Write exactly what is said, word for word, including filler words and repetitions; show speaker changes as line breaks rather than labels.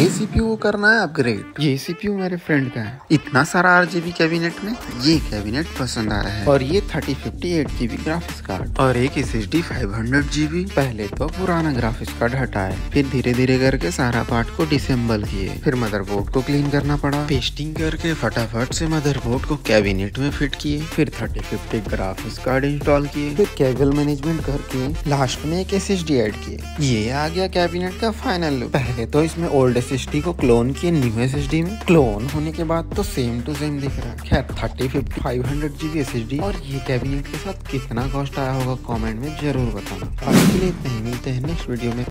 ये सीपीयू को करना है अपग्रेड। ये सीपीयू मेरे फ्रेंड का है। इतना सारा आरजीबी कैबिनेट में ये कैबिनेट पसंद आया है। और ये thirty fifty eight GB graphics card और एक S S D five hundred GB. पहले तो पुराना ग्राफिक्स कार्ड हटाए, फिर धीरे धीरे करके सारा पार्ट को डिसेंबल किए, फिर मदरबोर्ड को क्लीन करना पड़ा, पेस्टिंग करके फटाफट से मदरबोर्ड को कैबिनेट में फिट किए, फिर thirty fifty graphics card install किए, फिर केबल मैनेजमेंट करके लास्ट में एक एस एस डी ऐड किए। ये आ गया कैबिनेट का फाइनल लुक। पहले तो इसमें ओल्ड एस एस डी को क्लोन किए न्यू एस एस डी में। क्लोन होने के बाद तो सेम टू सेम दिख रहा है। खैर thirty fifty five hundred GB S S D और ये कैबिनेट के साथ कितना कॉस्ट आया होगा कमेंट में जरूर बताना। आज के लिए इतना ही, मिलते हैं नेक्स्ट वीडियो में।